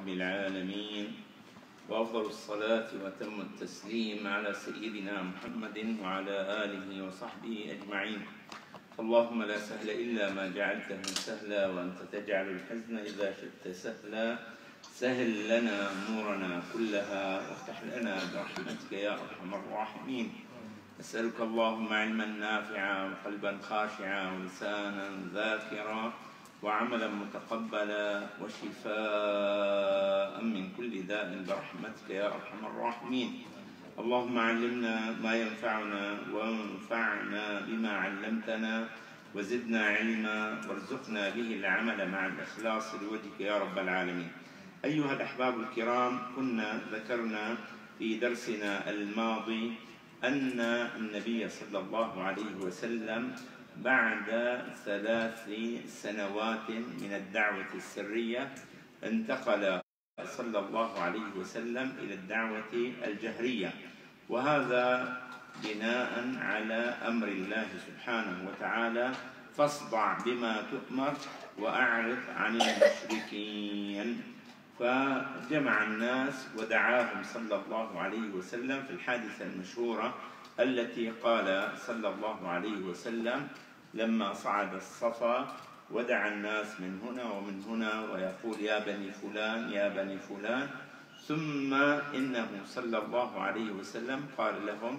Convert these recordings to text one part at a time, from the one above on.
رب العالمين، وأفضل الصلاة وأتم التسليم على سيدنا محمد وعلى آله وصحبه أجمعين. اللهم لا سهل إلا ما جعلته سهلا، وأنت تجعل الحزن إذا شئت سهلا. سهل لنا أمورنا كلها وافتح لنا برحمتك يا أرحم الراحمين. أسألك اللهم علما نافعا وقلبا خاشعا ولسانا ذاكرا وعملا متقبلا وشفاء من كل داء برحمتك يا أرحم الراحمين. اللهم علمنا ما ينفعنا وانفعنا بما علمتنا وزدنا علما وارزقنا به العمل مع الإخلاص لوجهك يا رب العالمين. أيها الأحباب الكرام، كنا ذكرنا في درسنا الماضي أن النبي صلى الله عليه وسلم بعد 3 سنوات من الدعوة السرية انتقل صلى الله عليه وسلم إلى الدعوة الجهرية، وهذا بناء على أمر الله سبحانه وتعالى: فاصدع بما تؤمر وأعرض عن المشركين. فجمع الناس ودعاهم صلى الله عليه وسلم في الحادثة المشهورة التي قال صلى الله عليه وسلم لما صعد الصفا ودعا الناس من هنا ومن هنا ويقول: يا بني فلان يا بني فلان. ثم إنه صلى الله عليه وسلم قال لهم: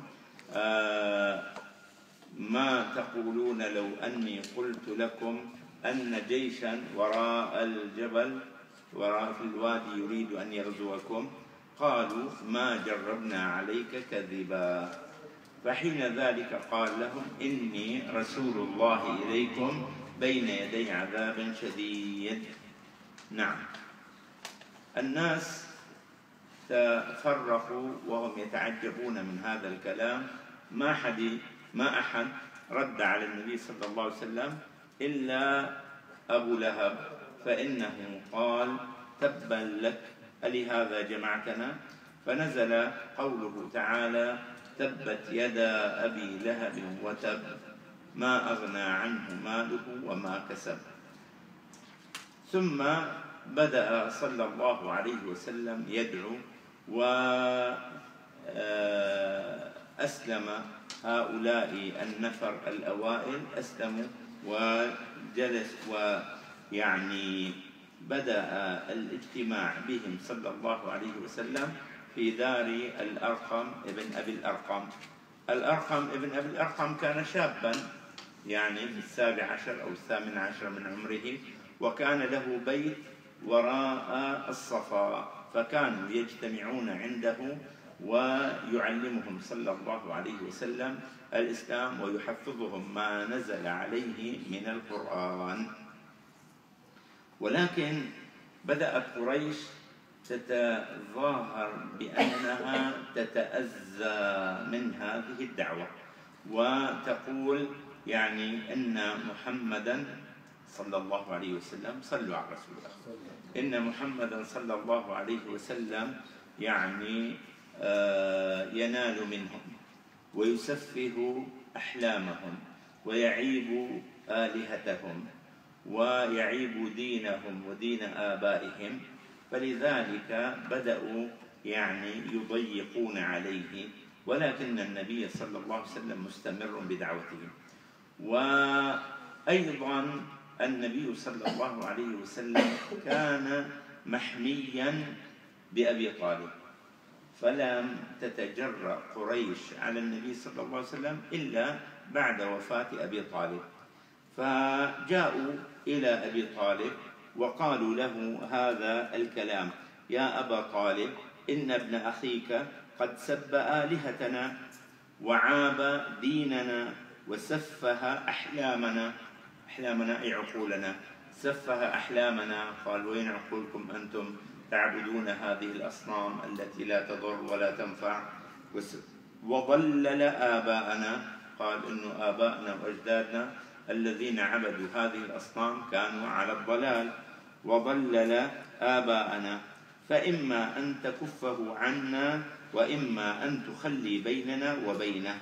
ما تقولون لو أني قلت لكم أن جيشا وراء الجبل وراء في الوادي يريد أن يغزوكم؟ قالوا: ما جربنا عليك كذبا. فحين ذلك قال لهم: إني رسول الله إليكم بين يدي عذاب شديد. نعم، الناس تفرقوا وهم يتعجبون من هذا الكلام. ما أحد رد على النبي صلى الله عليه وسلم إلا أبو لهب، فإنه قال: تبا لك ألهذا جمعتنا؟ فنزل قوله تعالى: تبت يدا أبي لهب وتب ما أغنى عنه ماله وما كسب. ثم بدأ صلى الله عليه وسلم يدعو، وأسلم هؤلاء النفر الأوائل، أسلموا وجلس ويعني بدأ الاجتماع بهم صلى الله عليه وسلم في دار الأرقم ابن أبي الأرقم. الأرقم ابن أبي الأرقم كان شابا، يعني في 17 أو 18 من عمره، وكان له بيت وراء الصفا، فكانوا يجتمعون عنده ويعلمهم صلى الله عليه وسلم الإسلام ويحفظهم ما نزل عليه من القرآن. ولكن بدأت قريش تتظاهر بأنها تتأذى من هذه الدعوة، وتقول يعني أن محمدا صلى الله عليه وسلم، صلوا على رسول الله، إن محمدا صلى الله عليه وسلم يعني ينال منهم ويسفه أحلامهم ويعيب آلهتهم ويعيب دينهم ودين آبائهم، فلذلك بدأوا يعني يضيقون عليه، ولكن النبي صلى الله عليه وسلم مستمر بدعوته. وأيضا النبي صلى الله عليه وسلم كان محميا بأبي طالب، فلم تتجرأ قريش على النبي صلى الله عليه وسلم إلا بعد وفاة أبي طالب. فجاءوا إلى أبي طالب وقالوا له هذا الكلام: يا أبا طالب، إن ابن أخيك قد سب آلهتنا وعاب ديننا وسفه أحلامنا. أحلامنا أي عقولنا، سفه أحلامنا. قال: وين عقولكم أنتم تعبدون هذه الأصنام التي لا تضر ولا تنفع؟ وضلل آباءنا. قال: إنه آباءنا وأجدادنا الذين عبدوا هذه الأصنام كانوا على الضلال. وضلل آباءنا، فإما أن تكفه عنا وإما أن تخلي بيننا وبينه.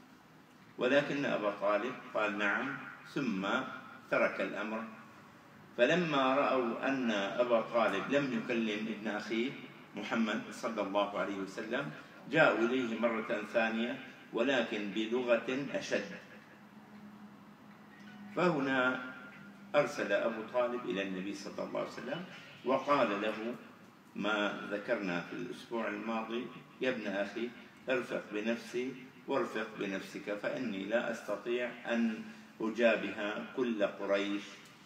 ولكن أبا طالب قال: نعم، ثم ترك الأمر. فلما رأوا أن أبا طالب لم يكلم ابن أخيه محمد صلى الله عليه وسلم جاءوا إليه مرة ثانية ولكن بلغة أشد. فهنا أرسل أبو طالب إلى النبي صلى الله عليه وسلم وقال له ما ذكرنا في الأسبوع الماضي: يا ابن أخي ارفق بنفسي وارفق بنفسك، فإني لا أستطيع أن أجابه كل قريش.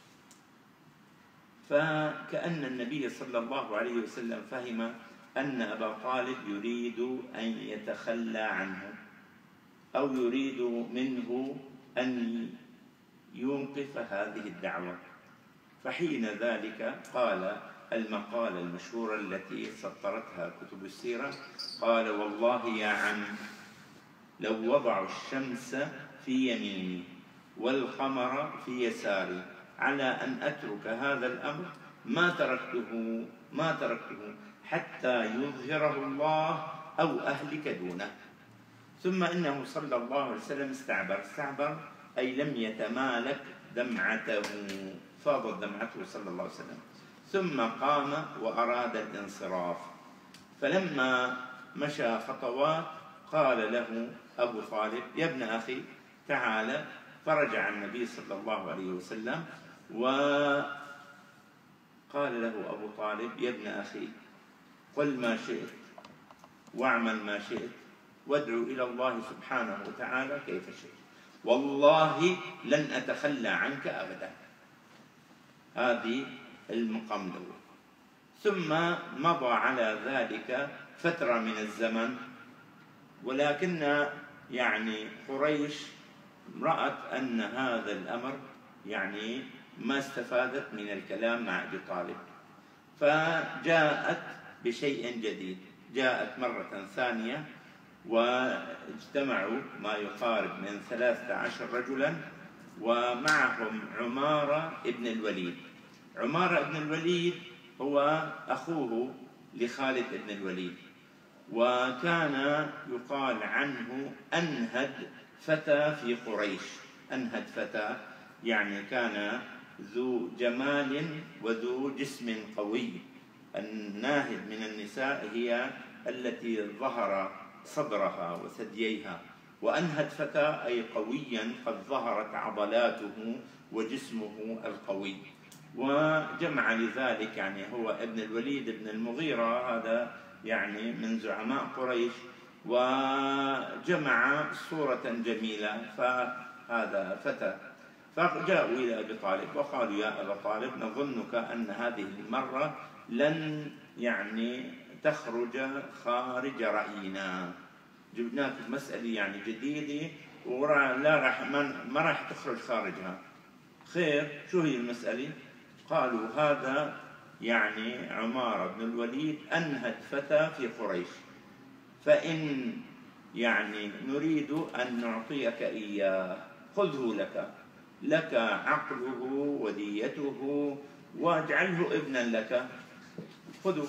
فكأن النبي صلى الله عليه وسلم فهم أن أبا طالب يريد أن يتخلى عنه أو يريد منه أن يوقف هذه الدعوة. فحين ذلك قال المقالة المشهورة التي سطرتها كتب السيرة، قال: والله يا عم لو وضعوا الشمس في يميني والقمر في يساري على أن أترك هذا الأمر ما تركته حتى يظهره الله أو أهلك دونه. ثم إنه صلى الله عليه وسلم استعبر أي لم يتمالك دمعته، فاضت دمعته صلى الله عليه وسلم، ثم قام وأراد الانصراف. فلما مشى خطوات قال له أبو طالب: يا ابن أخي تعال. فرجع النبي صلى الله عليه وسلم وقال له أبو طالب: يا ابن أخي قل ما شئت واعمل ما شئت وادعو إلى الله سبحانه وتعالى كيف شئت، والله لن أتخلى عنك أبدا. هذه المقام الأول. ثم مضى على ذلك فترة من الزمن، ولكن قريش رأت أن هذا الأمر ما استفادت من الكلام مع أبي طالب، فجاءت بشيء جديد. جاءت مرة ثانية واجتمعوا ما يقارب من 13 رجلا، ومعهم عمارة ابن الوليد. عمارة ابن الوليد هو أخوه لخالد ابن الوليد، وكان يقال عنه أنهد فتى في قريش. أنهد فتى كان ذو جمال وذو جسم قوي. الناهد من النساء هي التي ظهر صدرها وثدييها، وأنهد فتى أي قويا قد ظهرت عضلاته وجسمه القوي. وجمع لذلك هو ابن الوليد بن المغيرة، هذا من زعماء قريش، وجمع صورة جميلة. فهذا فتى، فجاءوا إلى أبي طالب وقالوا: يا أبا طالب نظنك أن هذه المرة لن تخرج خارج رأينا، جبناك مسألة جديدة ما راح تخرج خارجها. خير، شو هي المسألة؟ قالوا: هذا عمارة بن الوليد أنهد فتى في قريش، فإن نريد أن نعطيك إياه، خذه لك عقله وديته واجعله ابنا لك، خذه،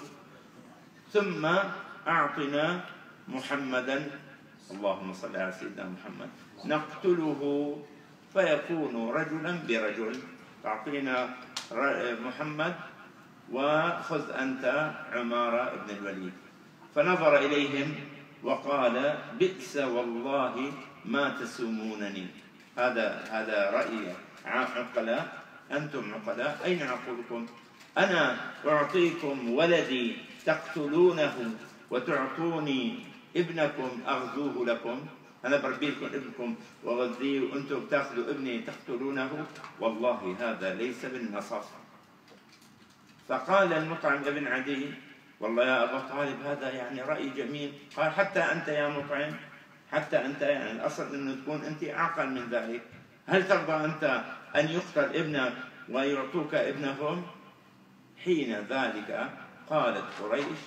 ثم أعطنا محمدا، اللهم صل على سيدنا محمد، نقتله فيكون رجلا برجل. تعطينا محمد وخذ أنت عمارة ابن الوليد. فنظر إليهم وقال: بئس والله ما تسومونني. هذا رأي عقلاء، أنتم عقلاء، أين عقولكم؟ أنا أعطيكم ولدي تقتلونه وتعطوني ابنكم أغزوه لكم؟ أنا بربي لكم ابنكم وغذيه وأنتم بتاخذوا ابني تقتلونه؟ والله هذا ليس بالنصف. فقال المطعم ابن عدي: والله يا أبا طالب هذا رأي جميل. قال: حتى أنت يا مطعم، حتى أنت، الأصل أنه تكون أنت أعقل من ذلك. هل ترضى أنت أن يقتل ابنك ويعطوك ابنهم؟ حين ذلك قالت قريش: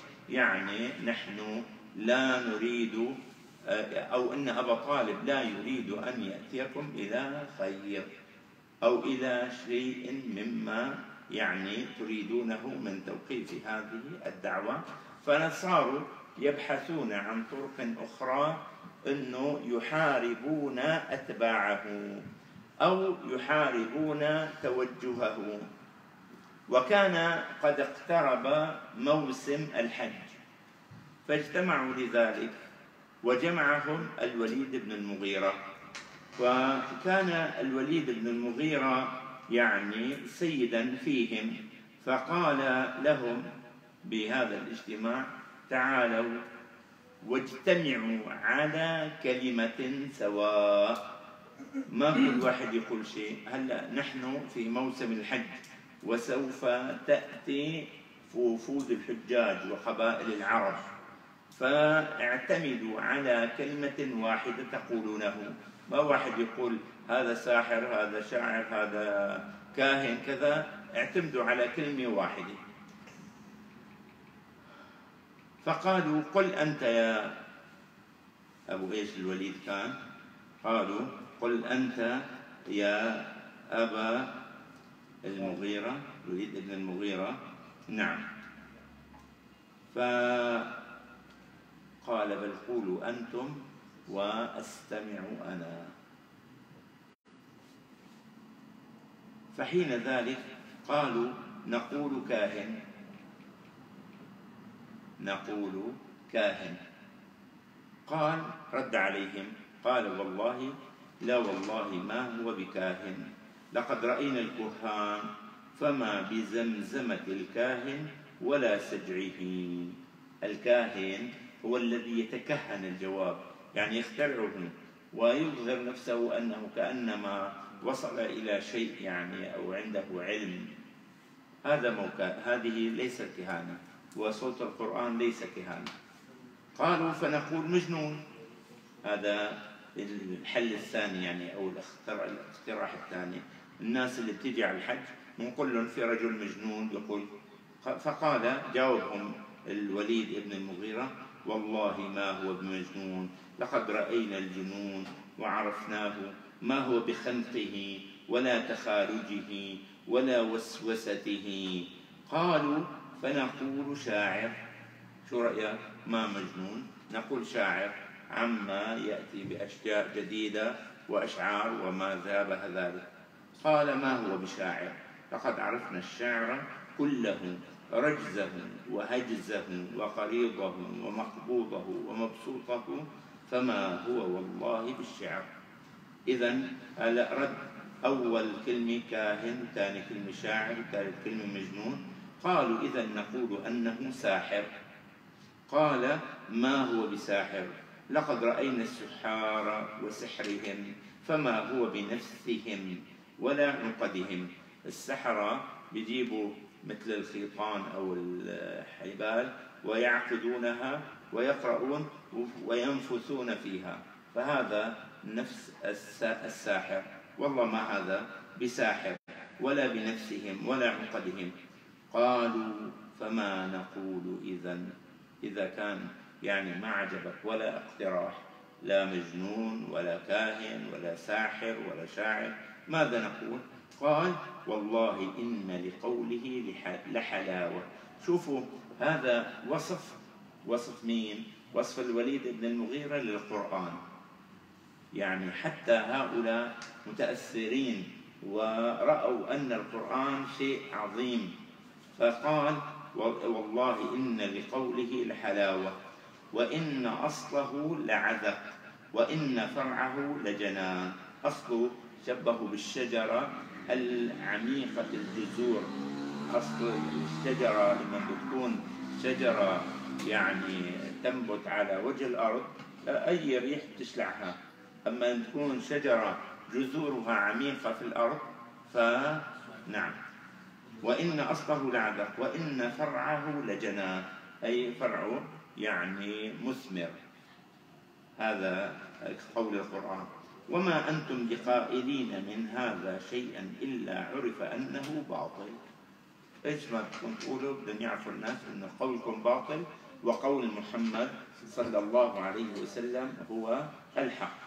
نحن لا نريد، أو أن أبا طالب لا يريد أن يأتيكم إلى خير أو إلى شيء مما تريدونه من توقيف هذه الدعوة. فصاروا يبحثون عن طرق أخرى، أنه يحاربون أتباعه أو يحاربون توجهه. وكان قد اقترب موسم الحج، فاجتمعوا لذلك، وجمعهم الوليد بن المغيرة. وكان الوليد بن المغيرة يعني سيدا فيهم، فقال لهم بهذا الاجتماع: تعالوا واجتمعوا على كلمة سواء. ما كل واحد يقول شيء. هلا نحن في موسم الحج، وسوف تأتي وفود الحجاج وقبائل العرب، فاعتمدوا على كلمة واحدة تقولونه. ما واحد يقول هذا ساحر، هذا شاعر، هذا كاهن كذا، اعتمدوا على كلمة واحدة. فقالوا: قل أنت يا أبو إيش الوليد كان، قالوا: قل أنت يا أبا المغيرة، الوليد بن المغيرة. نعم. فقال: بل قولوا أنتم وأستمع أنا. فحين ذلك قالوا: نقول كاهن، نقول كاهن. قال رد عليهم قال: والله لا، والله ما هو بكاهن، لقد رأينا الكهان فما بزمزمة الكاهن ولا سجعه. الكاهن هو الذي يتكهن الجواب، يعني يخترعه ويظهر نفسه أنه كأنما وصل إلى شيء يعني أو عنده علم. هذه ليست كهانة، وصوت القرآن ليس كهانة. قالوا: فنقول مجنون. هذا الحل الثاني يعني، أو الاقتراح الثاني. الناس اللي بتيجي على الحج بنقول لهم في رجل مجنون يقول. فقال جاوبهم الوليد بن المغيرة: والله ما هو بمجنون، لقد رأينا الجنون وعرفناه، ما هو بخنقه ولا تخارجه ولا وسوسته. قالوا: فنقول شاعر. شو رأيك؟ ما مجنون، نقول شاعر عما يأتي بأشياء جديدة وأشعار وما شابه ذلك. قال: ما هو بشاعر، لقد عرفنا الشعر كله، رجزه وهجزه وقريضه ومقبوضه ومبسوطه، فما هو والله بالشعر. إذا رد أول كلمة كاهن، ثاني كلمة شاعر، ثالث كلمة مجنون. قالوا: إذا نقول أنه ساحر. قال: ما هو بساحر، لقد رأينا السحار وسحرهم، فما هو بنفسهم ولا عقدهم. السحرة بيجيبوا مثل الخيطان أو الحبال ويعقدونها ويقرؤون وينفثون فيها، فهذا نفس الساحر. والله ما هذا بساحر ولا بنفسهم ولا عقدهم. قالوا: فما نقول إذا كان يعني ما عجبك ولا اقتراح، لا مجنون ولا كاهن ولا ساحر ولا شاعر، ماذا نقول؟ قال: والله إن لقوله لحلاوة. شوفوا هذا وصف مين؟ وصف الوليد بن المغيرة للقرآن. يعني حتى هؤلاء متأثرين ورأوا أن القرآن شيء عظيم، فقال: والله إن لقوله لحلاوة، وإن أصله لعذق، وإن فرعه لجنان. أصله شبه بالشجرة العميقة الجذور. أصل الشجرة لما بتكون شجرة يعني تنبت على وجه الأرض أي ريح تشلعها، أما أن تكون شجرة جذورها عميقة في الأرض فنعم. وإن أصله لعذق وإن فرعه لجنان، أي فرعه يعني مثمر. هذا قول القرآن. وما أنتم بقائلين من هذا شيئا إلا عرف أنه باطل. إيش ما بدكم تقولوا؟ بدهم يعرفوا الناس أن قولكم باطل، وقول محمد صلى الله عليه وسلم هو الحق.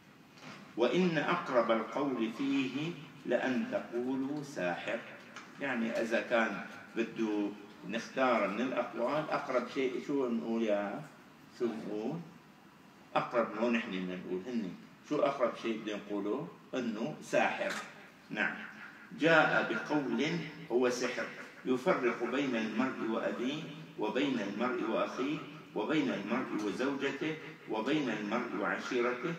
وإن أقرب القول فيه لأن تقولوا ساحر. يعني إذا كان بده نختار من الأقوال أقرب شيء شو نقول؟ شو نقول؟ أقرب مو نحن نقول، هن شو أقرب شيء بدنا نقوله؟ إنه ساحر. نعم. جاء بقول هو سحر، يفرق بين المرء وأبيه وبين المرء وأخيه وبين المرء وزوجته وبين المرء وعشيرته،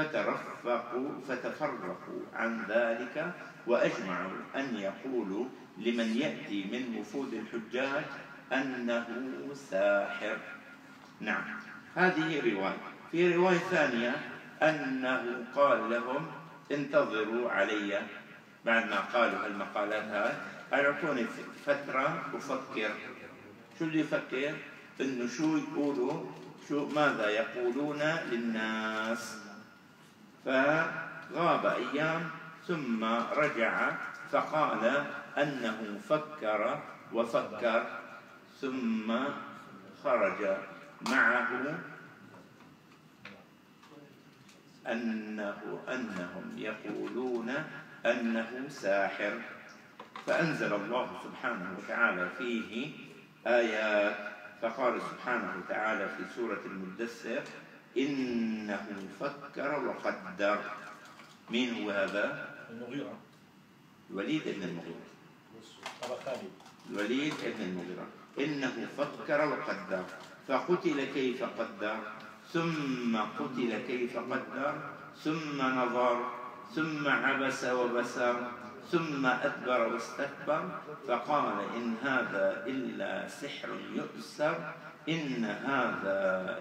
فتفرقوا عن ذلك وأجمعوا أن يقولوا لمن يأتي من وفود الحجاج أنه ساحر. نعم، هذه رواية. في رواية ثانية أنه قال لهم انتظروا علي، بعد ما قالوا هالمقالات هاي أعطوني فترة أفكر. شو اللي يفكر؟ إنه شو يقولوا، ماذا يقولون للناس. فغاب أيام ثم رجع فقال أنه فكر وفكر، ثم خرج معه أنهم يقولون أنه ساحر. فأنزل الله سبحانه وتعالى فيه آيات، فقال سبحانه وتعالى في سورة المدثر إنه فكر وقدر. مين هو هذا؟ المغيرة، الوليد بن المغيرة. الوليد بن المغيرة. إنه فكر وقدر فقتل كيف قدر ثم قتل كيف قدر ثم نظر ثم عبس وبسر ثم أدبر واستكبر فقال إن هذا إلا سحر يؤثر إن هذا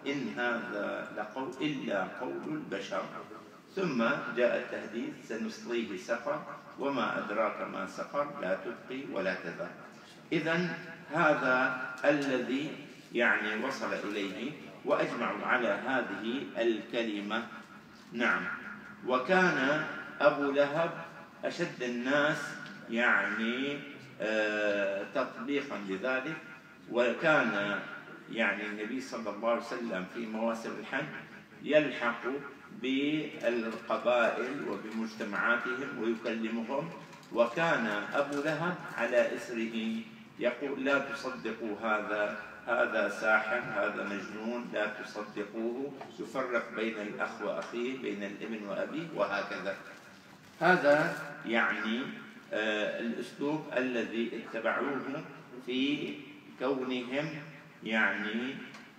إلا قول البشر. ثم جاء التهديد سنصليه سقر وما أدراك ما سقر لا تبقي ولا تذر. إذن هذا الذي يعني وصل إليه وأجمعوا على هذه الكلمة. نعم. وكان أبو لهب أشد الناس يعني تطبيقا لذلك، وكان يعني النبي صلى الله عليه وسلم في مواسم الحج يلحق بالقبائل وبمجتمعاتهم ويكلمهم، وكان أبو لهب على إثره يقول لا تصدقوا هذا ساحر، هذا مجنون، لا تصدقوه، يفرق بين الأخ وأخيه، بين الابن وأبيه، وهكذا. هذا يعني الأسلوب الذي اتبعوه في كونهم يعني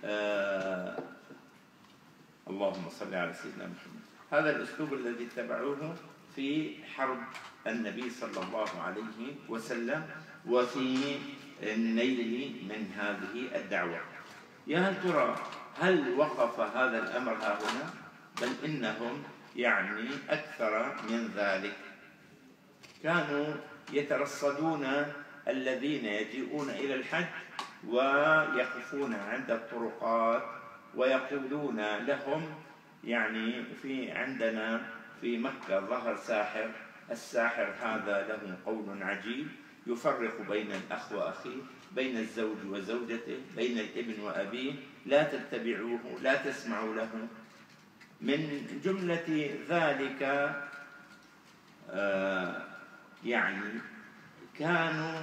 اللهم صل على سيدنا محمد. هذا الأسلوب الذي اتبعوه في حرب النبي صلى الله عليه وسلم وفي النيل من هذه الدعوة. يا هل ترى هل وقف هذا الأمر ها هنا؟ بل إنهم يعني أكثر من ذلك، كانوا يترصدون الذين يجيئون إلى الحج ويقفون عند الطرقات ويقولون لهم يعني عندنا في مكة ظهر ساحر، الساحر هذا له قول عجيب يفرق بين الأخ وأخيه، بين الزوج وزوجته، بين الابن وأبيه، لا تتبعوه، لا تسمعوا له. من جملة ذلك يعني كانوا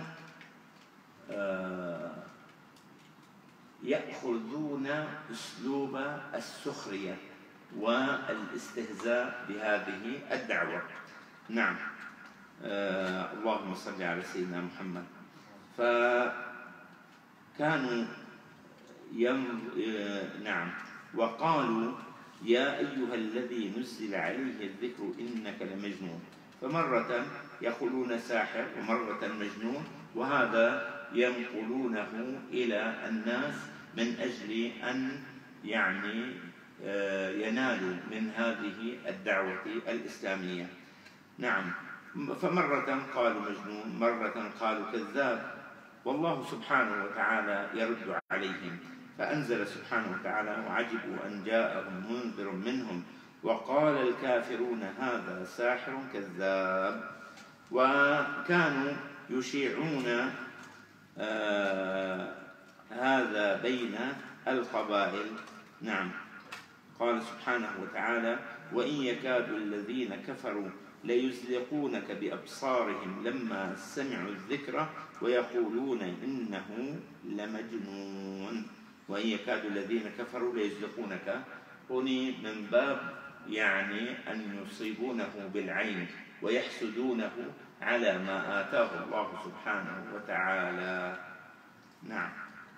يأخذون أسلوب السخرية والاستهزاء بهذه الدعوة. نعم. اللهم صل على سيدنا محمد. فكانوا نعم. وقالوا يا أيها الذي نزل عليه الذكر إنك لمجنون. فمرة يقولون ساحر ومرة مجنون، وهذا ينقلونه إلى الناس من أجل أن يعني ينالوا من هذه الدعوة الإسلامية. نعم. فمرة قالوا مجنون، مرة قالوا كذاب، والله سبحانه وتعالى يرد عليهم. فأنزل سبحانه وتعالى وعجبوا أن جاءهم منذر منهم وقال الكافرون هذا ساحر كذاب. وكانوا يشيعون هذا بين القبائل. نعم. قال سبحانه وتعالى وإن يكاد الذين كفروا ليزلقونك بأبصارهم لما سمعوا الذكر ويقولون إنه لمجنون. وإن يكاد الذين كفروا ليزلقونك هنا من باب يعني أن يصيبونه بالعين ويحسدونه على ما آتاه الله سبحانه وتعالى. نعم،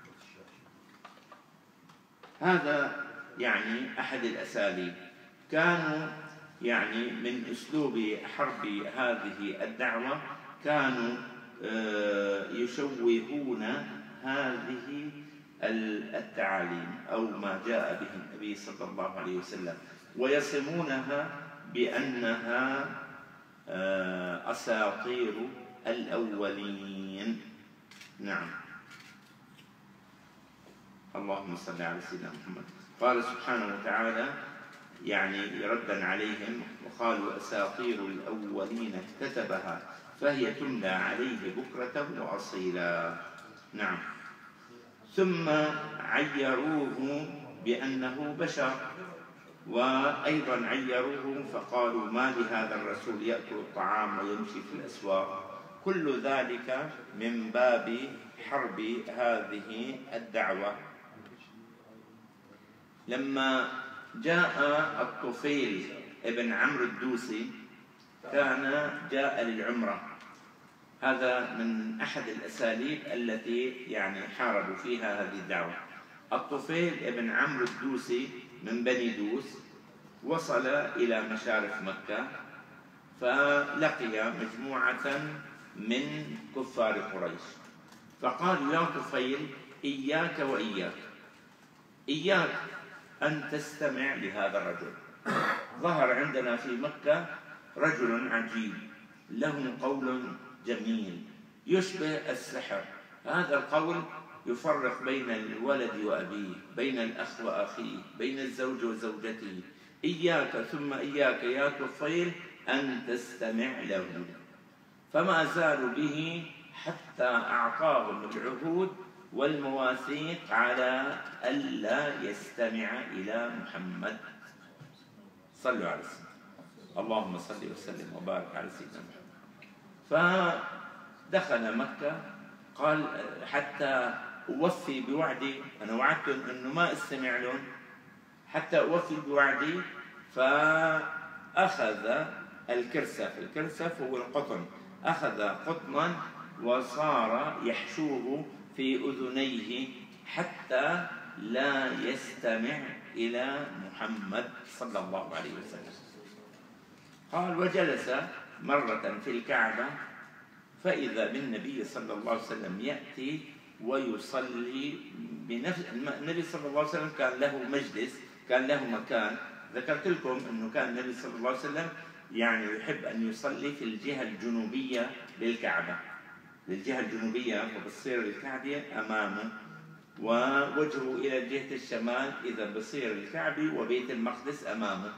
هذا يعني أحد الأساليب. كانوا يعني من أسلوب حرب هذه الدعوة كانوا يشوهون هذه التعاليم أو ما جاء به النبي صلى الله عليه وسلم، ويصمونها بأنها أساطير الأولين. نعم. اللهم صل على سيدنا محمد. قال سبحانه وتعالى يعني ردا عليهم، وقالوا أساطير الأولين اكتتبها فهي تملى عليه بكرة وأصيلا. نعم. ثم عيروه بأنه بشر، وأيضا عيروه فقالوا ما لهذا الرسول يأكل الطعام ويمشي في الأسواق. كل ذلك من باب حرب هذه الدعوة. لما جاء الطفيل ابن عمرو الدوسي كان جاء للعمرة، هذا من أحد الأساليب التي يعني حاربوا فيها هذه الدعوة. الطفيل ابن عمرو الدوسي من بني دوس وصل إلى مشارف مكة، فلقي مجموعة من كفار قريش، فقالوا يا طفيل إياك وإياك، إياك أن تستمع لهذا الرجل. ظهر عندنا في مكة رجل عجيب له قول جميل يشبه السحر، هذا القول يفرق بين الولد وأبيه، بين الأخ وأخيه، بين الزوج وزوجته. إياك ثم إياك يا طفيل أن تستمع له. فما زالوا به حتى أعطاهم العهود والمواثيق على ألا يستمع إلى محمد. صلوا على سيدنا، اللهم صل وسلم وبارك على سيدنا محمد. فدخل مكة، قال حتى أوفي بوعدي، أنا وعدتهم أنه ما استمع لهم، حتى أوفي بوعدي. فأخذ الكرسف، الكرسف هو القطن، أخذ قطنا وصار يحشوه في أذنيه حتى لا يستمع إلى محمد صلى الله عليه وسلم. قال وجلس مرة في الكعبة فإذا بالنبي صلى الله عليه وسلم يأتي ويصلي بنفس. النبي صلى الله عليه وسلم كان له مجلس، كان له مكان. ذكرت لكم أنه كان النبي صلى الله عليه وسلم يعني يحب أن يصلي في الجهة الجنوبية للكعبة، للجهة الجنوبية، فبصير الكعبة أمامه ووجهه إلى جهة الشمال، إذا بصير الكعبة وبيت المقدس أمامه.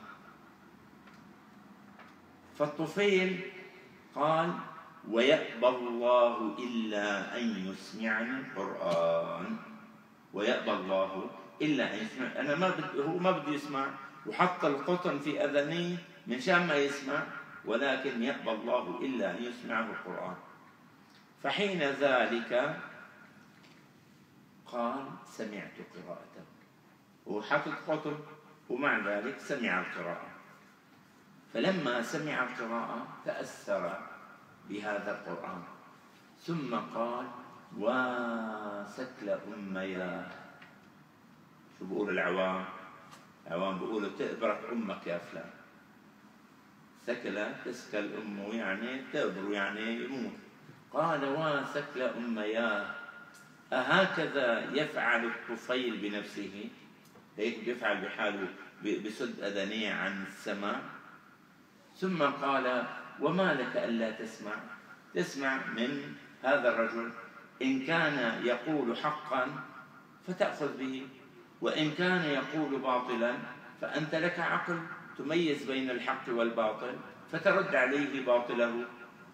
فالطفيل قال ويأبى الله إلا أن يسمعني القرآن، ويأبى الله إلا أن يسمع. أنا هو ما بده يسمع، وحط القطن في أذنيه من شان ما يسمع، ولكن يأبى الله إلا أن يسمعه القرآن. فحين ذلك قال سمعت قراءته، وحطت قطن ومع ذلك سمع القراءة. فلما سمع القراءة تأثر بهذا القرآن، ثم قال وسكل أمياه. شو بقول العوام؟ العوام بيقولوا تأبرك أمك يا فلان. سكل تسكل أمه يعني تأبر يعني يموت. قال وسكل أمياه أهكذا يفعل الطفيل بنفسه؟ هيك بيفعل بحاله، بسد أذنيه عن السماع. ثم قال وما لك ألا تسمع؟ تسمع من هذا الرجل، إن كان يقول حقا فتأخذ به، وإن كان يقول باطلا فأنت لك عقل تميز بين الحق والباطل فترد عليه باطله.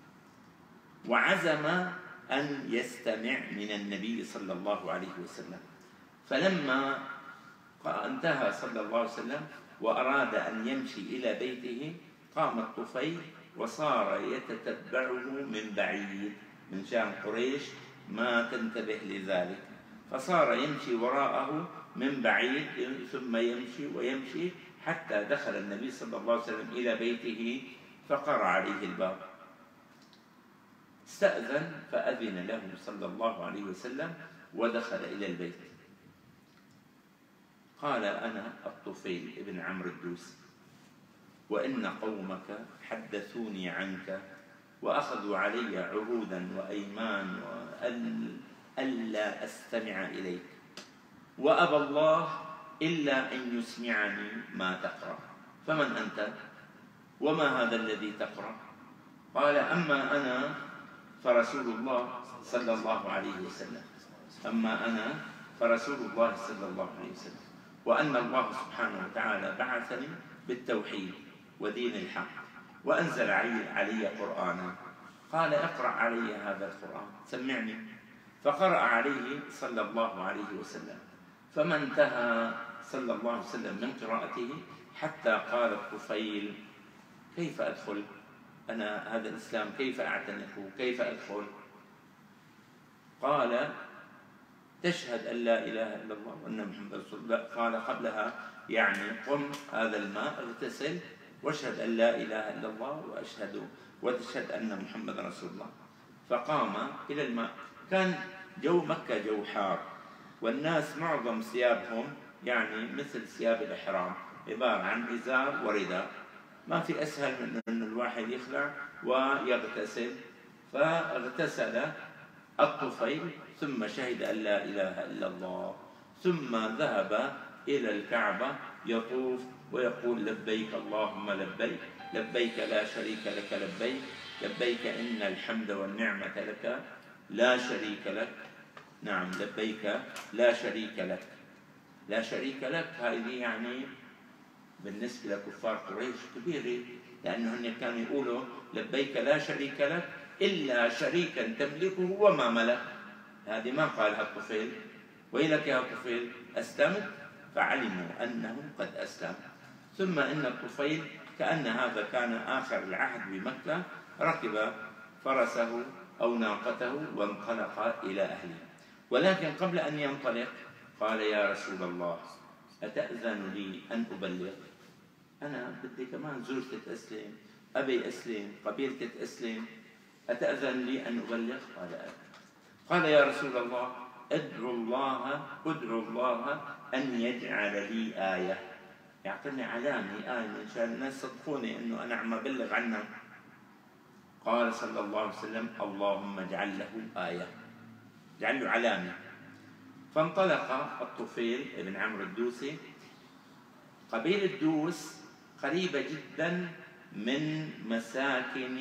وعزم أن يستمع من النبي صلى الله عليه وسلم. فلما انتهى صلى الله عليه وسلم وأراد أن يمشي إلى بيته قام الطفيل وصار يتتبعه من بعيد من شان قريش ما تنتبه لذلك، فصار يمشي وراءه من بعيد، ثم يمشي ويمشي حتى دخل النبي صلى الله عليه وسلم إلى بيته. فقرع عليه الباب. استأذن فأذن له صلى الله عليه وسلم ودخل إلى البيت. قال: أنا الطفيل بن عمرو الدوسي، وإن قومك حدثوني عنك وأخذوا علي عهودا وأيمان ألا أستمع إليك، وأبى الله إلا أن يسمعني ما تقرأ، فمن أنت؟ وما هذا الذي تقرأ؟ قال: أما أنا فرسول الله صلى الله عليه وسلم، أما أنا فرسول الله صلى الله عليه وسلم، وأن الله سبحانه وتعالى بعثني بالتوحيد ودين الحق وأنزل علي قرآنا. قال: اقرأ علي هذا القرآن، سمعني. فقرأ عليه صلى الله عليه وسلم، فما انتهى صلى الله عليه وسلم من قراءته حتى قال الطفيل: كيف أدخل أنا هذا الإسلام؟ كيف أعتنقه؟ كيف أدخل؟ قال: تشهد أن لا إله إلا الله وأن محمد رسول الله. قال: قبلها يعني قم هذا الماء اغتسل واشهد أن لا إله إلا الله واشهد أن محمد رسول الله. فقام إلى الماء. كان جو مكة جو حار، والناس معظم ثيابهم يعني مثل ثياب الإحرام، عبارة عن إزار ورداء، ما في أسهل من أن الواحد يخلع ويغتسل. فاغتسل الطفيل ثم شهد أن لا إله إلا الله، ثم ذهب إلى الكعبة يطوف ويقول: لبيك اللهم لبيك، لبيك لا شريك لك لبيك، لبيك إن الحمد والنعمة لك لا شريك لك. نعم، لبيك لا شريك لك. لا شريك لك هذه يعني بالنسبة لكفار قريش كبيرة، لأنهم كانوا يقولوا: لبيك لا شريك لك إلا شريكا تملكه وما ملك. هذه ما قالها الطفيل. ويلك يا طفيل، أسلمت؟ فعلموا أنه قد أسلم. ثم إن الطفيل كأن هذا كان آخر العهد بمكة، ركب فرسه أو ناقته وانطلق إلى أهله. ولكن قبل أن ينطلق قال: يا رسول الله، أتأذن لي أن أبلغ؟ أنا بدي كمان زوجتي تأسلم، أبي أسلم، قبيلتي تأسلم، أتأذن لي أن أبلغ؟ قال: قال: يا رسول الله، ادعو الله أن يجعل لي آية، يعطيني علامة، آية، مشان الناس يصدقوني أنه أنا عم أبلغ عنه. قال صلى الله عليه وسلم: اللهم اجعل له آية، اجعل له علامة. فانطلق الطفيل بن عمرو الدوسي. قبيلة دوس قريبة جدا من مساكن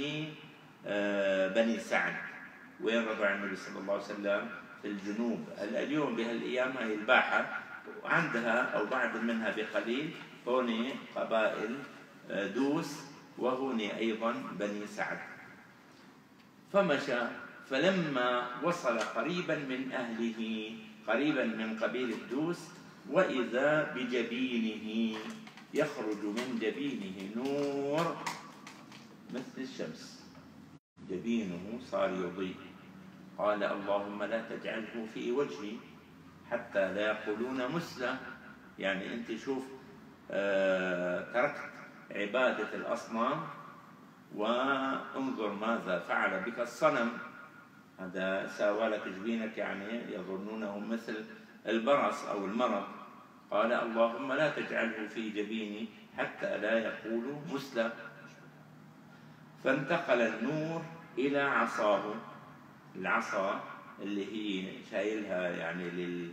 بني سعد. وين رضع النبي صلى الله عليه وسلم؟ في الجنوب. اليوم بهالأيام هي الباحة، وعندها أو بعد منها بقليل هون قبائل دوس، وهون أيضا بني سعد. فمشى، فلما وصل قريبا من أهله، قريبا من قبيلة دوس، وإذا بجبينه يخرج من جبينه نور مثل الشمس، جبينه صار يضيء. قال: اللهم لا تجعله في وجهي حتى لا يقولون مسلم. يعني أنت شوف، تركت عبادة الأصنام وانظر ماذا فعل بك الصنم. هذا ساوى لك جبينك، يعني يظنونه مثل البرص أو المرض. قال: اللهم لا تجعله في جبيني حتى لا يقولوا مسلم. فانتقل النور إلى عصاه، العصا اللي هي شايلها يعني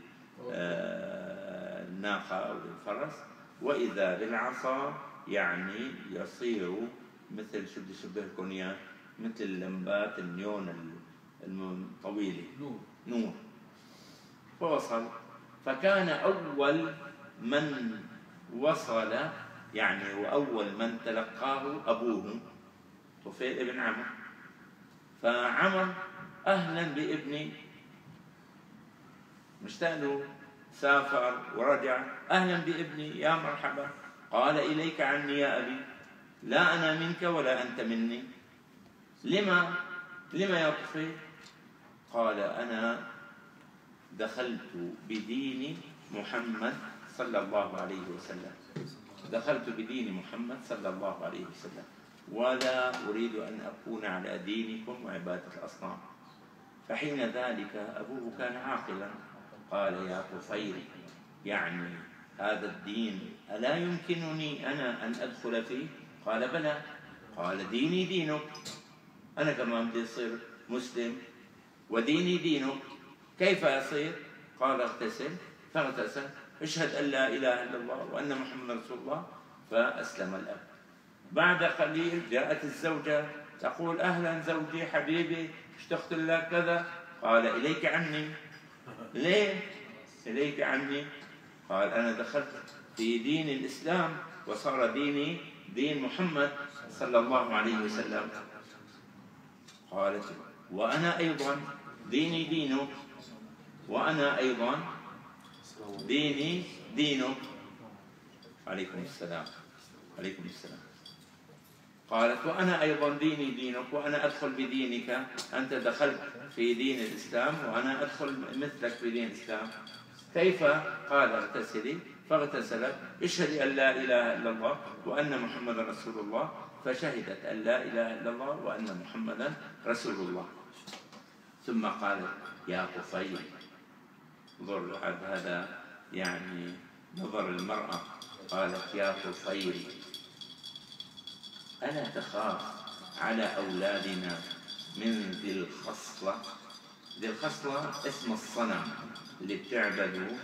للناقة أو للفرس، وإذا بالعصا يعني يصير مثل شو بدي أشبهكم إياه، مثل لمبات النيون الطويلة، نور. فوصل، فكان أول من وصل يعني وأول من تلقاه أبوه طفيل بن عمرو. فعمر: أهلا بابني، مشتاق له، سافر ورجع، أهلا بابني، يا مرحبا. قال: إليك عني يا أبي، لا أنا منك ولا أنت مني. لما يا طفيل؟ قال: أنا دخلت بدين محمد صلى الله عليه وسلم، دخلت بدين محمد صلى الله عليه وسلم، ولا أريد أن أكون على دينكم وعبادة الأصنام. فحين ذلك أبوه كان عاقلا، قال يا طفيل يعني هذا الدين ألا يمكنني أنا أن أدخل فيه؟ قال بلى. قال ديني دينك، أنا كمان بدي أصير مسلم وديني دينك، كيف أصير؟ قال اغتسل، فاغتسل، اشهد أن لا إله إلا الله وأن محمد رسول الله، فأسلم الأب. بعد قليل جاءت الزوجة تقول أهلا زوجي حبيبي اشتقت لك كذا. قال إليك عني. ليه؟ إليك عني. قال أنا دخلت في دين الإسلام وصار ديني دين محمد صلى الله عليه وسلم. قالت وأنا أيضا ديني دينك، وأنا أيضا ديني دينك. عليكم السلام. عليكم السلام. قالت وأنا أيضا ديني دينك، وأنا أدخل بدينك، أنت دخلت في دين الإسلام وأنا أدخل مثلك في دين الإسلام، كيف؟ قال اغتسلي، فاغتسلت، اشهدي أن لا إله إلا الله وأن محمدا رسول الله، فشهدت أن لا إله إلا الله وأن محمدا رسول الله. ثم قالت يا طفيل، انظر هذا يعني نظر المرأة، قالت يا طفيل ألا تخاف على أولادنا من ذي الخصلة؟ ذي الخصلة اسم الصنم اللي بتعبدوا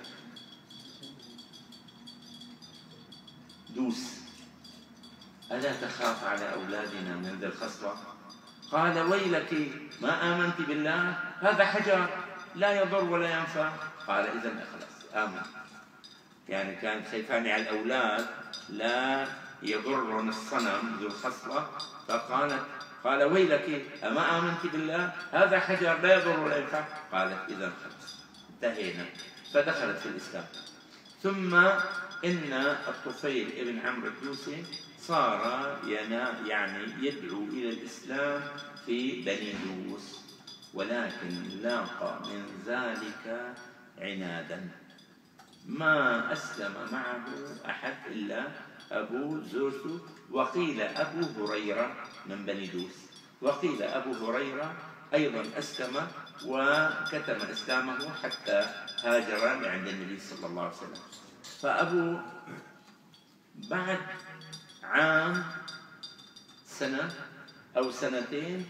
دوس. ألا تخاف على أولادنا من ذي الخصلة؟ قال ويلك ما آمنت بالله، هذا حجر لا يضر ولا ينفع. قال إذن خلاص آمن. يعني كان خايفان على الأولاد لا يضرهم الصنم ذو الخصلة، قال ويلك أما آمنت بالله، هذا حجر لا يضر ولا ينفع. قالت إذن خلاص انتهينا، فدخلت في الإسلام. ثم إن الطفيل ابن عمرو الدوسي صار يعني يدعو إلى الإسلام في بني دوس، ولكن لاقى من ذلك عنادا، ما أسلم معه أحد إلا أبو زرت، وقيل أبو هريرة من بني دوس، وقيل أبو هريرة أيضا أسلم وكتم إسلامه حتى هاجر عند النبي صلى الله عليه وسلم. فأبو بعد عام سنة أو سنتين